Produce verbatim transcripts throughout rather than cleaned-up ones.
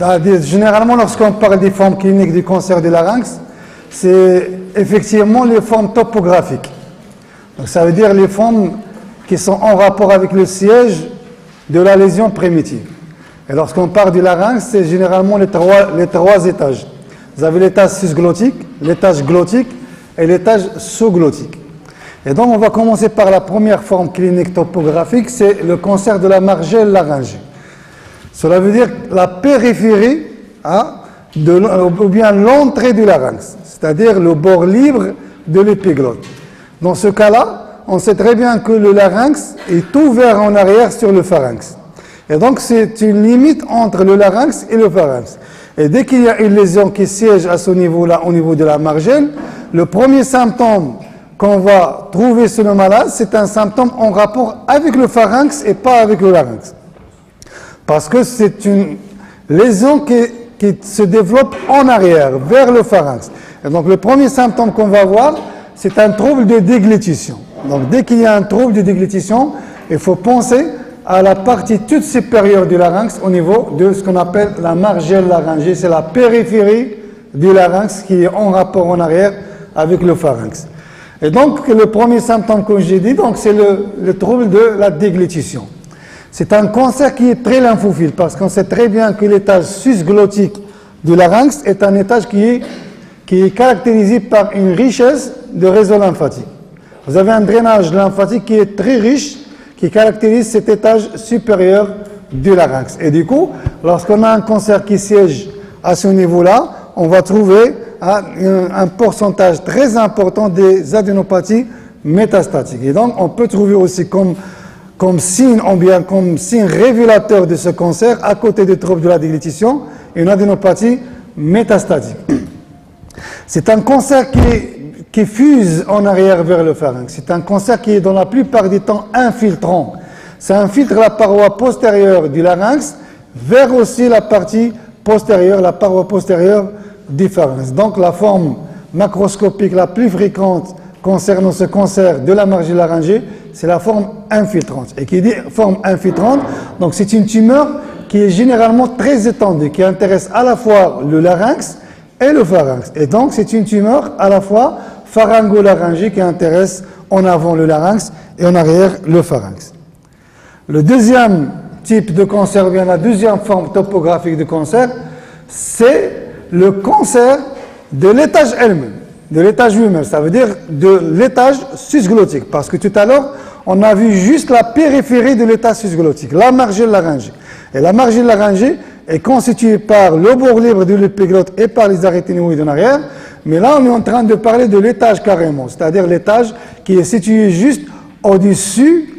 Généralement, lorsqu'on parle des formes cliniques du cancer du larynx, c'est effectivement les formes topographiques. Donc, ça veut dire les formes qui sont en rapport avec le siège de la lésion primitive. Et lorsqu'on parle du larynx, c'est généralement les trois, les trois étages. Vous avez l'étage susglottique, l'étage glottique et l'étage sous-glottique. Et donc, on va commencer par la première forme clinique topographique, c'est le cancer de la margelle laryngée. Cela veut dire la périphérie, hein, de, ou bien l'entrée du larynx, c'est-à-dire le bord libre de l'épiglotte. Dans ce cas-là, on sait très bien que le larynx est ouvert en arrière sur le pharynx. Et donc, c'est une limite entre le larynx et le pharynx. Et dès qu'il y a une lésion qui siège à ce niveau-là, au niveau de la margelle, le premier symptôme qu'on va trouver chez le malade, c'est un symptôme en rapport avec le pharynx et pas avec le larynx. Parce que c'est une lésion qui, qui se développe en arrière, vers le pharynx. Et donc, le premier symptôme qu'on va voir, c'est un trouble de déglutition. Donc, dès qu'il y a un trouble de déglutition, il faut penser à la partie toute supérieure du larynx au niveau de ce qu'on appelle la margelle laryngée. C'est la périphérie du larynx qui est en rapport en arrière avec le pharynx. Et donc, le premier symptôme que j'ai dit, donc, c'est le, le trouble de la déglutition. C'est un cancer qui est très lymphophile parce qu'on sait très bien que l'étage susglottique du larynx est un étage qui est, qui est caractérisé par une richesse de réseau lymphatique. Vous avez un drainage lymphatique qui est très riche, qui caractérise cet étage supérieur du larynx. Et du coup, lorsqu'on a un cancer qui siège à ce niveau-là, on va trouver hein, un, un pourcentage très important des adénopathies métastatiques. Et donc, on peut trouver aussi comme, comme signe, ou bien comme signe révélateur de ce cancer, à côté des troubles de la déglutition, une adénopathie métastatique. C'est un cancer qui est qui fuse en arrière vers le pharynx. C'est un cancer qui est dans la plupart du temps infiltrant. Ça infiltre la paroi postérieure du larynx vers aussi la partie postérieure, la paroi postérieure du pharynx. Donc la forme macroscopique la plus fréquente concernant ce cancer de la margelle laryngée, c'est la forme infiltrante. Et qui dit forme infiltrante, donc c'est une tumeur qui est généralement très étendue, qui intéresse à la fois le larynx et le pharynx. Et donc c'est une tumeur à la fois pharyngo-laryngée qui intéresse en avant le larynx et en arrière le pharynx. Le deuxième type de cancer, ou bien la deuxième forme topographique de cancer, c'est le cancer de l'étage elle-même, de l'étage lui-même, ça veut dire de l'étage susglottique, parce que tout à l'heure, on a vu juste la périphérie de l'étage susglottique, la margelle laryngée. Et la margelle laryngée est constituée par le bord libre de l'épiglotte et par les aryténoïdes en arrière. Mais là, on est en train de parler de l'étage carrément, c'est-à-dire l'étage qui est situé juste au-dessus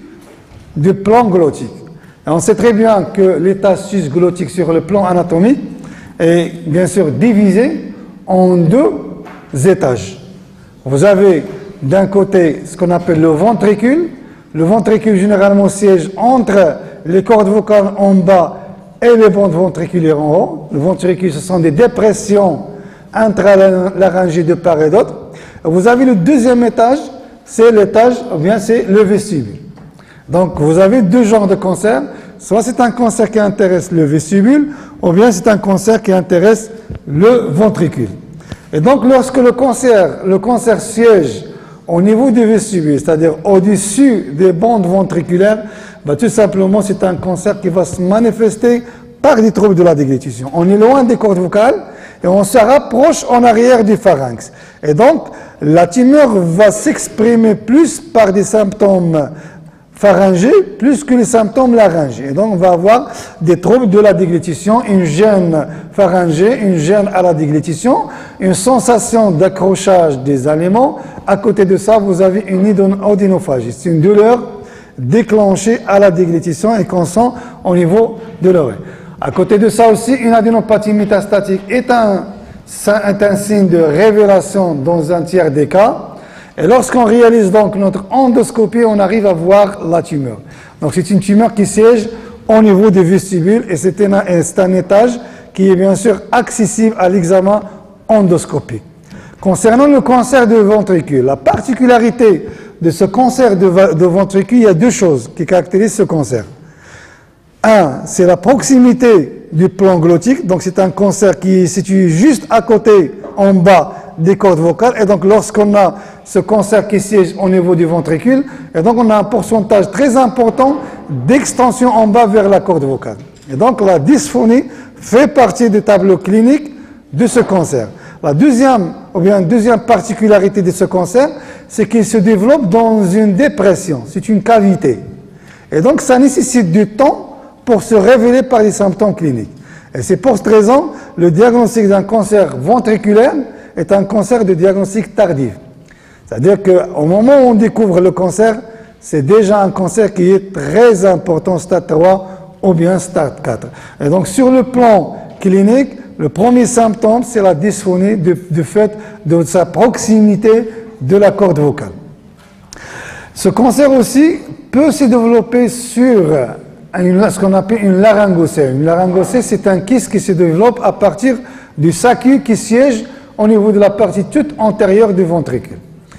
du plan glottique. Et on sait très bien que l'étage susglottique sur le plan anatomique est bien sûr divisé en deux étages. Vous avez d'un côté ce qu'on appelle le ventricule. Le ventricule généralement siège entre les cordes vocales en bas et les bandes ventriculaires en haut. Le ventricule, ce sont des dépressions intralaryngées de part et d'autre. Vous avez le deuxième étage, c'est l'étage, ou bien c'est le vestibule. Donc vous avez deux genres de cancers, soit c'est un cancer qui intéresse le vestibule, ou bien c'est un cancer qui intéresse le ventricule. Et donc lorsque le cancer, le cancer siège au niveau du vestibule, c'est-à-dire au-dessus des bandes ventriculaires, ben, tout simplement c'est un cancer qui va se manifester par des troubles de la déglutition. On est loin des cordes vocales et on se rapproche en arrière du pharynx. Et donc, la tumeur va s'exprimer plus par des symptômes pharyngés, plus que les symptômes laryngés. Et donc, on va avoir des troubles de la déglutition, une gêne pharyngée, une gêne à la déglutition, une sensation d'accrochage des aliments. À côté de ça, vous avez une odynophagie. C'est une douleur déclenchée à la déglutition et qu'on sent au niveau de l'oreille. À côté de ça aussi, une adénopathie métastatique est un, est un signe de révélation dans un tiers des cas. Et lorsqu'on réalise donc notre endoscopie, on arrive à voir la tumeur. Donc c'est une tumeur qui siège au niveau du vestibule et c'est un, un étage qui est bien sûr accessible à l'examen endoscopique. Concernant le cancer de ventricule, la particularité de ce cancer de, de ventricule, il y a deux choses qui caractérisent ce cancer. Un, c'est la proximité du plan glottique. Donc c'est un cancer qui est situé juste à côté, en bas des cordes vocales. Et donc lorsqu'on a ce cancer qui siège au niveau du ventricule, et donc on a un pourcentage très important d'extension en bas vers la corde vocale. Et donc la dysphonie fait partie du tableau clinique de ce cancer. La deuxième, ou bien deuxième particularité de ce cancer, c'est qu'il se développe dans une dépression, c'est une cavité. Et donc ça nécessite du temps pour se révéler par les symptômes cliniques. Et c'est pour cette raison, le diagnostic d'un cancer ventriculaire est un cancer de diagnostic tardif. C'est-à-dire qu'au moment où on découvre le cancer, c'est déjà un cancer qui est très important, stade trois ou bien stade quatre. Et donc sur le plan clinique, le premier symptôme, c'est la dysphonie du, du fait de sa proximité de la corde vocale. Ce cancer aussi peut se développer sur une, ce qu'on appelle une laryngocèle. Une laryngocèle, c'est un kyste qui se développe à partir du sacu qui siège au niveau de la partie toute antérieure du ventricule.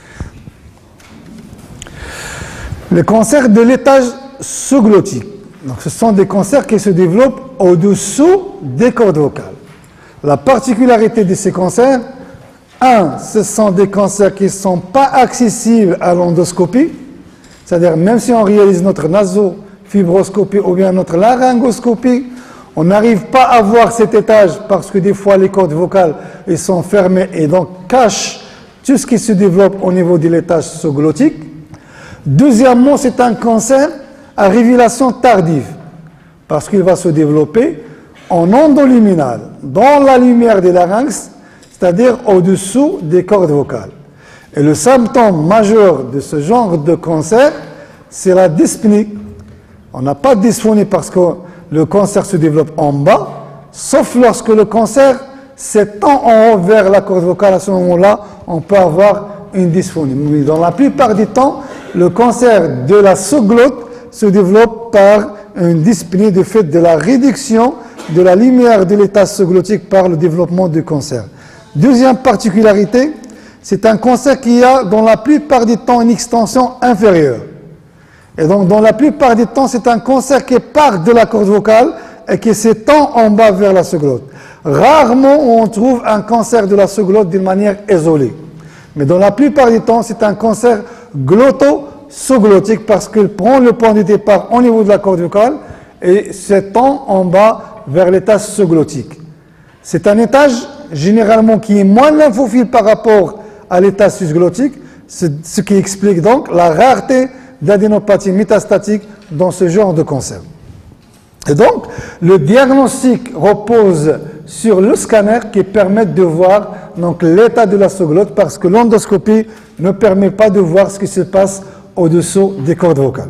Le cancer de l'étage sous-glottique. Donc, ce sont des cancers qui se développent au-dessous des cordes vocales. La particularité de ces cancers, un, ce sont des cancers qui ne sont pas accessibles à l'endoscopie, c'est-à-dire même si on réalise notre nasofibroscopie ou bien notre laryngoscopie, on n'arrive pas à voir cet étage parce que des fois les cordes vocales elles sont fermées et donc cachent tout ce qui se développe au niveau de l'étage sous-glottique. Deuxièmement, c'est un cancer à révélation tardive parce qu'il va se développer en endoluminal, dans la lumière des larynx, c'est-à-dire au-dessous des cordes vocales. Et le symptôme majeur de ce genre de cancer, c'est la dyspnée. On n'a pas de dysphonie parce que le cancer se développe en bas, sauf lorsque le cancer s'étend en haut vers la corde vocale. À ce moment-là, on peut avoir une dysphonie. Mais dans la plupart du temps, le cancer de la sous-glotte se développe par une dyspnée du fait de la réduction de la lumière de l'étage sous-glottique par le développement du cancer. Deuxième particularité, c'est un cancer qui a dans la plupart du temps une extension inférieure. Et donc dans la plupart du temps, c'est un cancer qui part de la corde vocale et qui s'étend en bas vers la sous-glotte. Rarement on trouve un cancer de la sous-glotte d'une manière isolée. Mais dans la plupart du temps, c'est un cancer glotto-sous-glottique parce qu'il prend le point de départ au niveau de la corde vocale et s'étend en bas vers l'étage sous-glottique. C'est un étage généralement qui est moins lymphophile par rapport à l'étage sous-glottique, ce qui explique donc la rareté d'adénopathie métastatique dans ce genre de cancer. Et donc, le diagnostic repose sur le scanner qui permet de voir l'état de la sous-glotte parce que l'endoscopie ne permet pas de voir ce qui se passe au-dessous des cordes vocales.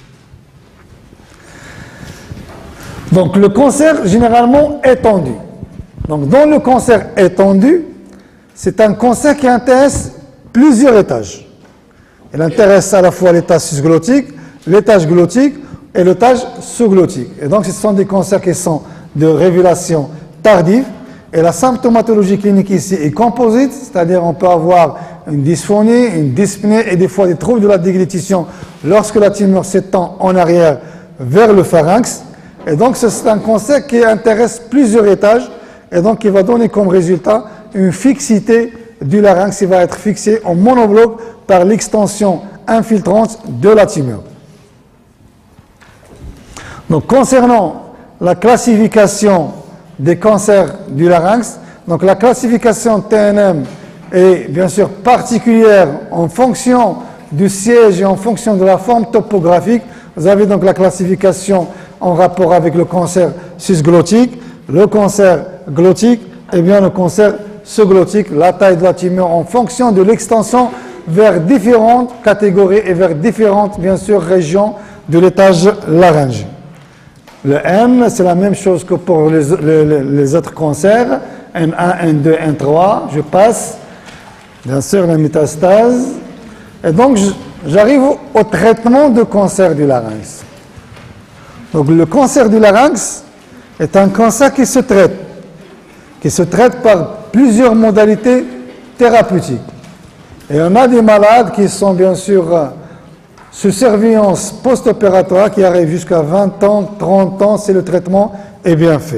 Donc, le cancer généralement étendu. Donc, dans le cancer étendu, c'est un cancer qui intéresse plusieurs étages. Il intéresse à la fois l'étage sous-glottique, l'étage glottique et l'étage sous-glottique. Et donc, ce sont des cancers qui sont de révélation tardive. Et la symptomatologie clinique ici est composite, c'est-à-dire on peut avoir une dysphonie, une dyspnée et des fois des troubles de la déglutition lorsque la tumeur s'étend en arrière vers le pharynx. Et donc, c'est un cancer qui intéresse plusieurs étages et donc qui va donner comme résultat une fixité du larynx qui va être fixé en monobloc par l'extension infiltrante de la tumeur. Donc, concernant la classification des cancers du larynx, donc la classification T N M est bien sûr particulière en fonction du siège et en fonction de la forme topographique. Vous avez donc la classification en rapport avec le cancer sous-glottique, le cancer glottique et bien le cancer sous-glottique, la taille de la tumeur en fonction de l'extension vers différentes catégories et vers différentes, bien sûr, régions de l'étage laryngé. Le M, c'est la même chose que pour les, les, les autres cancers, N un, N deux, N trois, je passe, bien sûr, la métastase. Et donc, j'arrive au, au traitement de cancer du larynx. Donc, le cancer du larynx est un cancer qui se traite, qui se traite par plusieurs modalités thérapeutiques. Et on a des malades qui sont bien sûr sous surveillance post-opératoire qui arrivent jusqu'à vingt ans, trente ans si le traitement est bien fait.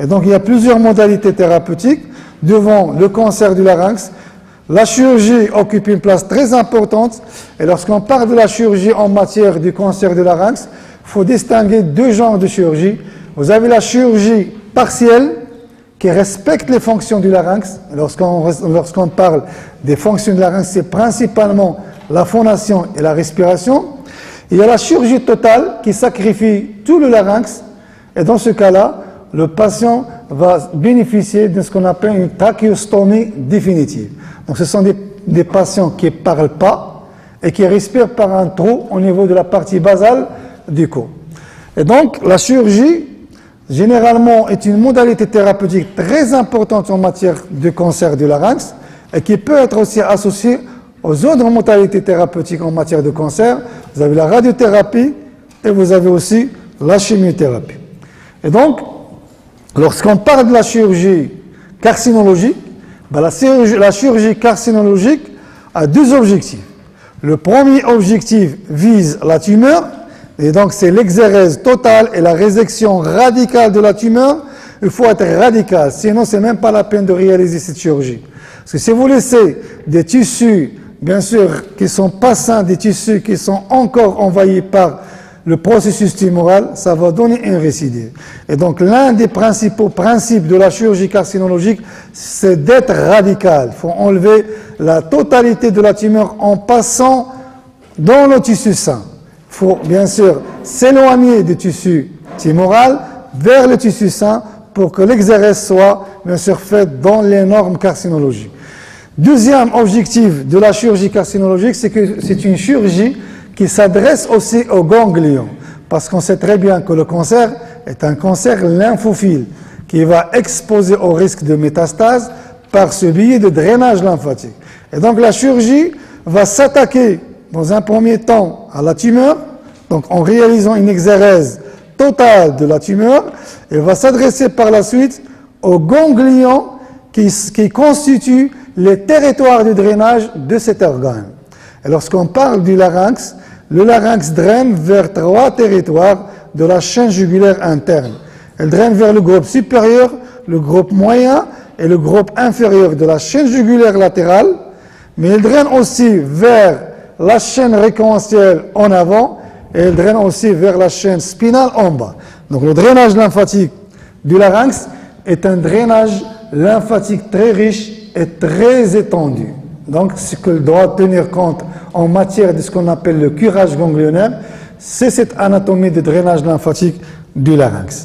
Et donc, il y a plusieurs modalités thérapeutiques devant le cancer du larynx. La chirurgie occupe une place très importante. Et lorsqu'on parle de la chirurgie en matière du cancer du larynx, il faut distinguer deux genres de chirurgie. Vous avez la chirurgie partielle qui respecte les fonctions du larynx. Lorsqu'on lorsqu'on parle des fonctions du larynx, c'est principalement la phonation et la respiration. Il y a la chirurgie totale qui sacrifie tout le larynx. Et dans ce cas-là, le patient va bénéficier de ce qu'on appelle une trachéostomie définitive. Donc ce sont des, des patients qui ne parlent pas et qui respirent par un trou au niveau de la partie basale du cou. Et donc la chirurgie, généralement, est une modalité thérapeutique très importante en matière de cancer du larynx et qui peut être aussi associée aux autres modalités thérapeutiques en matière de cancer. Vous avez la radiothérapie et vous avez aussi la chimiothérapie. Et donc, lorsqu'on parle de la chirurgie carcinologique, ben la, chirurgie, la chirurgie carcinologique a deux objectifs. Le premier objectif vise la tumeur, et donc c'est l'exérèse totale et la résection radicale de la tumeur. Il faut être radical, sinon c'est même pas la peine de réaliser cette chirurgie. Parce que si vous laissez des tissus, bien sûr, qui sont pas sains, des tissus qui sont encore envahis par le processus tumoral, ça va donner un récidive. Et donc l'un des principaux principes de la chirurgie carcinologique, c'est d'être radical. Il faut enlever la totalité de la tumeur en passant dans le tissu sain. Il faut bien sûr s'éloigner du tissu tumoral vers le tissu sain pour que l'exérèse soit bien sûr faite dans les normes carcinologiques. Deuxième objectif de la chirurgie carcinologique, c'est que c'est une chirurgie qui s'adresse aussi aux ganglions, parce qu'on sait très bien que le cancer est un cancer lymphophile qui va exposer au risque de métastase par ce biais de drainage lymphatique. Et donc la chirurgie va s'attaquer dans un premier temps à la tumeur, donc en réalisant une exérèse totale de la tumeur, et va s'adresser par la suite aux ganglions qui, qui constituent les territoires de drainage de cet organe. Et lorsqu'on parle du larynx, le larynx draine vers trois territoires de la chaîne jugulaire interne. Elle draine vers le groupe supérieur, le groupe moyen et le groupe inférieur de la chaîne jugulaire latérale, mais elle draine aussi vers la chaîne récurrentielle en avant et elle draine aussi vers la chaîne spinale en bas. Donc le drainage lymphatique du larynx est un drainage lymphatique très riche et très étendu. Donc, ce qu'il doit tenir compte en matière de ce qu'on appelle le curage ganglionnaire, c'est cette anatomie de drainage lymphatique du larynx.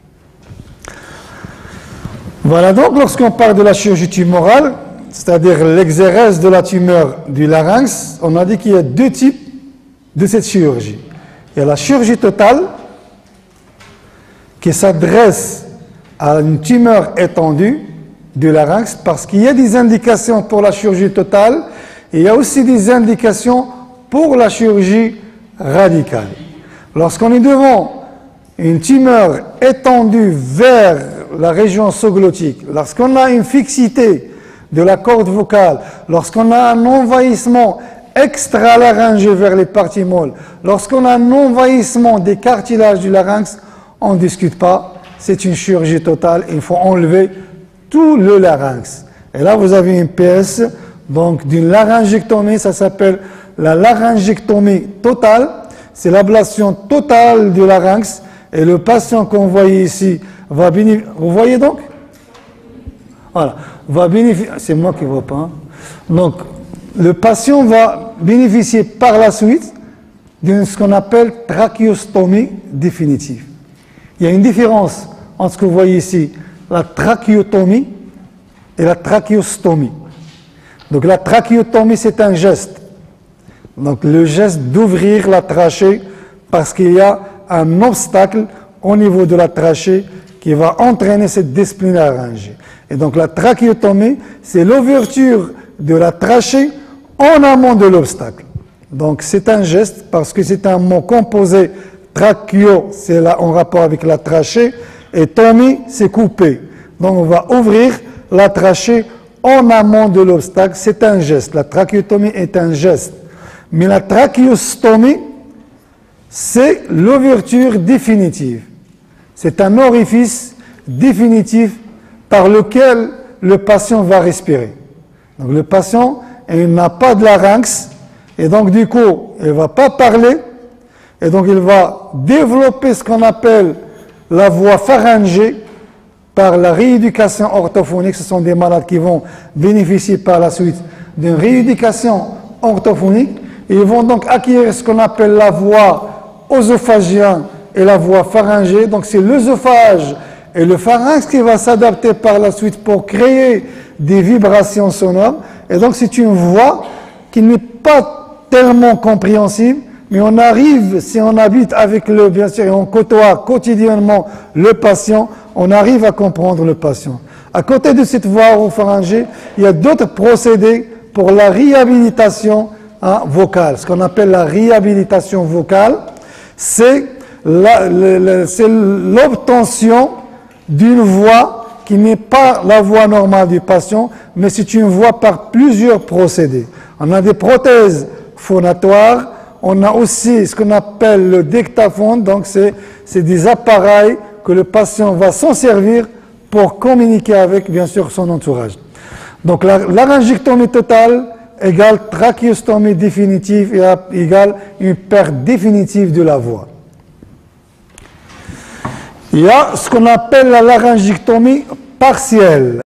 Voilà donc, lorsqu'on parle de la chirurgie tumorale, c'est-à-dire l'exérèse de la tumeur du larynx, on a dit qu'il y a deux types de cette chirurgie. Il y a la chirurgie totale, qui s'adresse à une tumeur étendue du larynx, parce qu'il y a des indications pour la chirurgie totale et il y a aussi des indications pour la chirurgie radicale. Lorsqu'on est devant une tumeur étendue vers la région sous-glottique, lorsqu'on a une fixité de la corde vocale, lorsqu'on a un envahissement extra-laryngé vers les parties molles, lorsqu'on a un envahissement des cartilages du larynx, on ne discute pas, c'est une chirurgie totale, il faut enlever tout le larynx. Et là, vous avez une P S, donc d'une laryngectomie, ça s'appelle la laryngectomie totale. C'est l'ablation totale du larynx. Et le patient qu'on voit ici va bénéficier. Vous voyez donc? Voilà. Va bénéficier. C'est moi qui ne vois pas. Hein. Donc, le patient va bénéficier par la suite de ce qu'on appelle trachéostomie définitive. Il y a une différence entre ce que vous voyez ici, la trachéotomie et la trachéostomie. Donc la trachéotomie, c'est un geste. Donc le geste d'ouvrir la trachée parce qu'il y a un obstacle au niveau de la trachée qui va entraîner cette dyspnée laryngée. Et donc la trachéotomie, c'est l'ouverture de la trachée en amont de l'obstacle. Donc c'est un geste parce que c'est un mot composé. Trachéo, c'est là en rapport avec la trachée. Et tomie, c'est coupé. Donc on va ouvrir la trachée en amont de l'obstacle. C'est un geste. La trachéotomie est un geste. Mais la trachéostomie, c'est l'ouverture définitive. C'est un orifice définitif par lequel le patient va respirer. Donc le patient, il n'a pas de larynx, et donc du coup, il ne va pas parler, et donc il va développer ce qu'on appelle la voix pharyngée par la rééducation orthophonique. Ce sont des malades qui vont bénéficier par la suite d'une rééducation orthophonique. Ils vont donc acquérir ce qu'on appelle la voix œsophagienne et la voix pharyngée. Donc c'est l'œsophage et le pharynx qui va s'adapter par la suite pour créer des vibrations sonores. Et donc c'est une voix qui n'est pas tellement compréhensible, mais on arrive, si on habite avec le, bien sûr, et on côtoie quotidiennement le patient, on arrive à comprendre le patient. À côté de cette voix oropharyngée, il y a d'autres procédés pour la réhabilitation hein, vocale. Ce qu'on appelle la réhabilitation vocale, c'est l'obtention d'une voix qui n'est pas la voix normale du patient, mais c'est une voix par plusieurs procédés. On a des prothèses phonatoires, on a aussi ce qu'on appelle le dictaphone, donc c'est des appareils que le patient va s'en servir pour communiquer avec, bien sûr, son entourage. Donc la laryngectomie totale égale trachéostomie définitive et égale une perte définitive de la voix. Il y a ce qu'on appelle la laryngectomie partielle.